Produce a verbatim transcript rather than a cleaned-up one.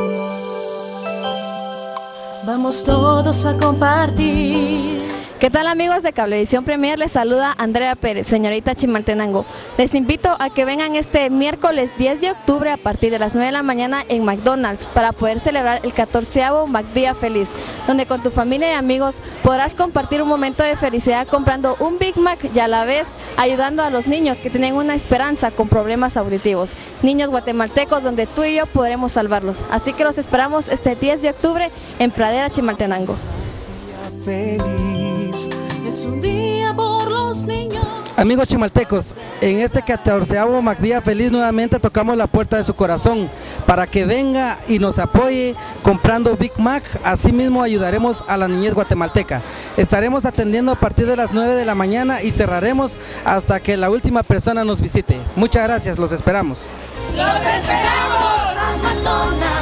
Vamos todos a compartir. ¿Qué tal, amigos de Cablevisión Premier? Les saluda Andrea Pérez, señorita Chimaltenango. Les invito a que vengan este miércoles diez de octubre a partir de las nueve de la mañana en McDonald's para poder celebrar el catorceavo McDía Feliz, donde con tu familia y amigos podrás compartir un momento de felicidad comprando un Big Mac y a la vez ayudando a los niños que tienen una esperanza con problemas auditivos. Niños guatemaltecos donde tú y yo podremos salvarlos. Así que los esperamos este diez de octubre en Pradera, Chimaltenango. Feliz. Es un día por los niños. Amigos chimaltecos, en este catorceavo McDía Feliz nuevamente tocamos la puerta de su corazón para que venga y nos apoye comprando Big Mac. Asimismo ayudaremos a la niñez guatemalteca. Estaremos atendiendo a partir de las nueve de la mañana y cerraremos hasta que la última persona nos visite. Muchas gracias, los esperamos. ¡Los esperamos!